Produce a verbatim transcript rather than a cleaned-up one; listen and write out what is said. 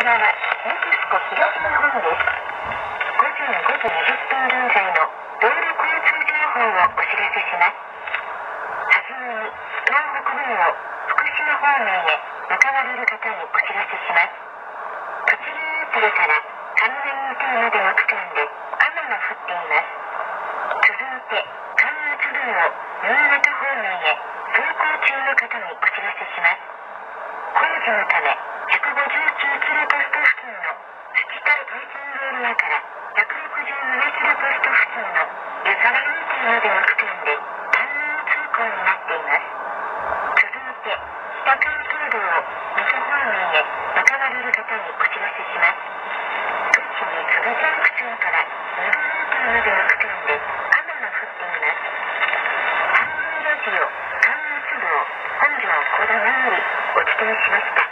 らはネクスコ東日本です。ごじごじにじゅっぷん現在の道路交通情報をお知らせします。はじめに東北道を福島方面へ向かわれる方にお知らせします。栃木インテルから上賀インテルまでの区間で雨が降っています。続いて関越道を新潟方面へ走行中の方にお知らせします。工事のためひゃくごじゅうきゅうキロポスト付近の土田パーキングエリアからひゃくろくじゅうななキロポスト付近の湯沢インテルまでの区間で単両通行になっています。続いて北関東道を水戸方面へ向かわれる方にお知らせします。栃木佐賀ジャンクションから水戸インテルまでの区間で雨が降っています。サンデーラジオ関越道本庄小田よりお伝えしました。